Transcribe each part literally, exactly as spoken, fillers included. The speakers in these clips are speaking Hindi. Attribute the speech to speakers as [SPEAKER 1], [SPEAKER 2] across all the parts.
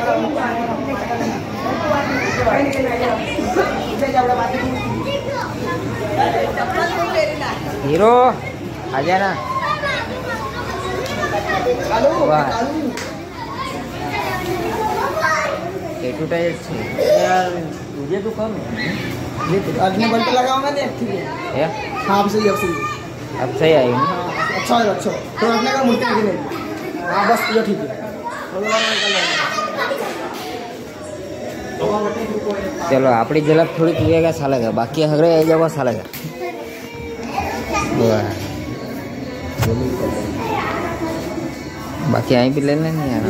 [SPEAKER 1] हीरो आजा ना। एडवर्टाइज यार मुझे तो कम ये तो आदमी बल्ट लगाऊंगा देख ठीक है या हां अब सही अब सही अब सही आएगी ना। अच्छा है अच्छा तो अपने का मुट्ठी की नहीं हां बस ये ठीक है। चलो अपनी झलक थोड़ी पीएगा सालेगा बाकी हगरे ए जाओ सालेगा। बाकी आई भी ले लेनी यार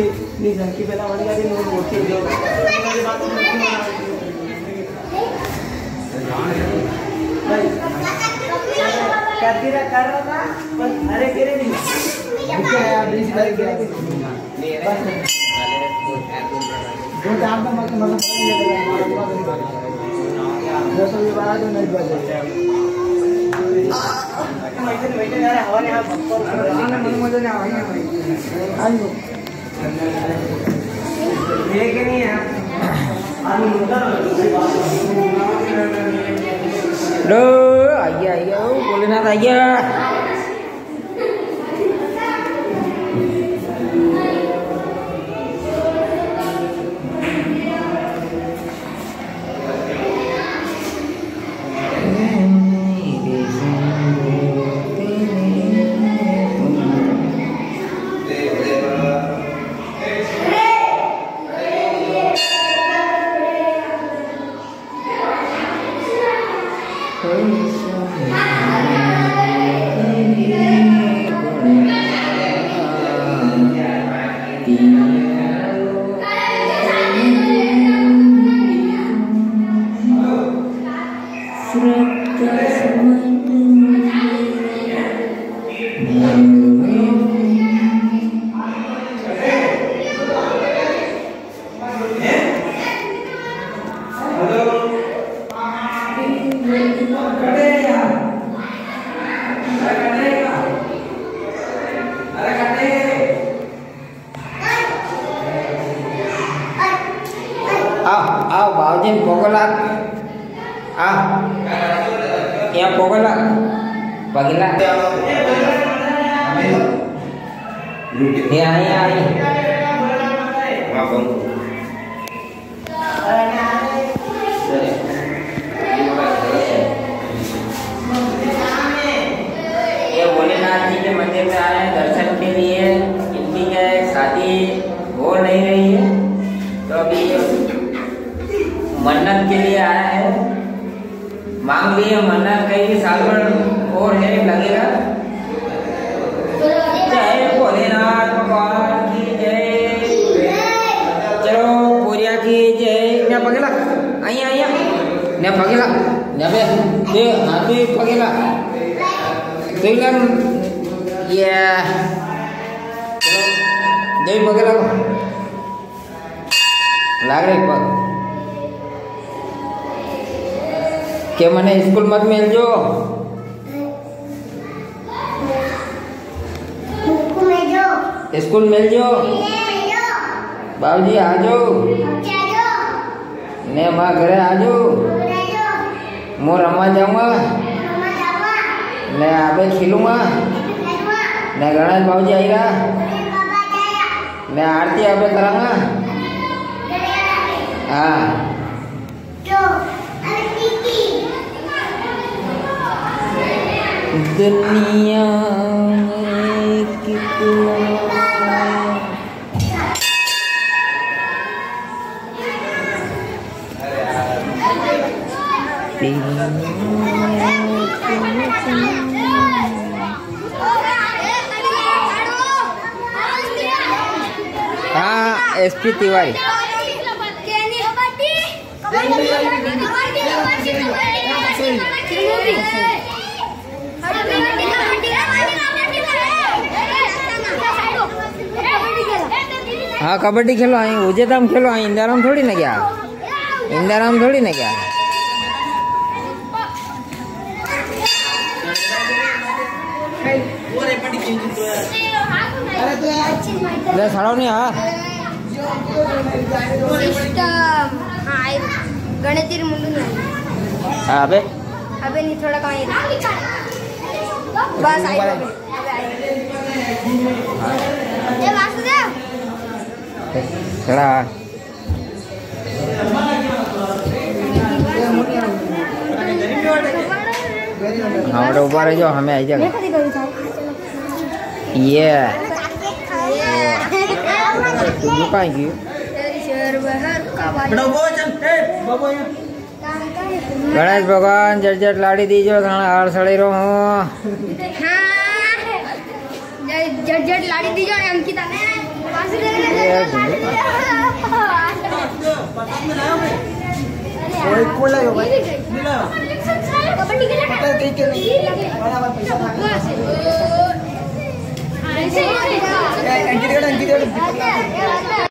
[SPEAKER 1] लो आइया आइया बोले ना आइया आओ बावजी पोगला आ यहाँ पोगला पगला ये आई आई ये भोलेनाथ जी के मंदिर में आए हैं दर्शन के लिए। इनकी क्या है शादी हो नहीं रही है तो अभी मन्नत के लिए आया है। मांग लिए मन्नत कई साल भर और है लगेगा। जय भोलेनाथ भगवान की जय। चलो पूरिया की जय। ने पगेला आइया आइया ने पगेला ने बे दे हाथी पगेला तेलम ये चलो दे पगेला लाग रही पग के मने स्कूल मत मिल जो स्कूल मिल जो बाबूजी आ जाओ ने माँ घरे आ जाओ मो रमा जाऊंगा ने आबे खिलूंगा ने गणेश बाबूजी आएगा ने आरती आबे करांगा। हाँ दुनिया में कितना हाँ एसपी तिवारी हाँ कबड्डी खेलो आई उजेताम खेलो आई इंदिराम थोड़ी ना क्या इंदिराम थोड़ी ना क्या ले साड़ो नहीं हाँ
[SPEAKER 2] गणेश मुंडू नहीं
[SPEAKER 1] हाँ अबे
[SPEAKER 2] अबे नहीं थोड़ा कमाई बस आई अबे ये वासुदेव
[SPEAKER 1] चला हाँ बेटा ऊपर है जो हमें आई जाएगा ये तू कहाँ गई गणेश भगवान जट जट लाड़ी दीजो थाना हार सड़ी रो हूँ
[SPEAKER 2] जट जट लाड़ी दीजो ने अंकिता ने
[SPEAKER 1] कोई कोई लगा भाई
[SPEAKER 2] कबड्डी के लिए
[SPEAKER 1] ठीक है बराबर पैसा
[SPEAKER 2] ऐसे
[SPEAKER 1] एंटी एंटी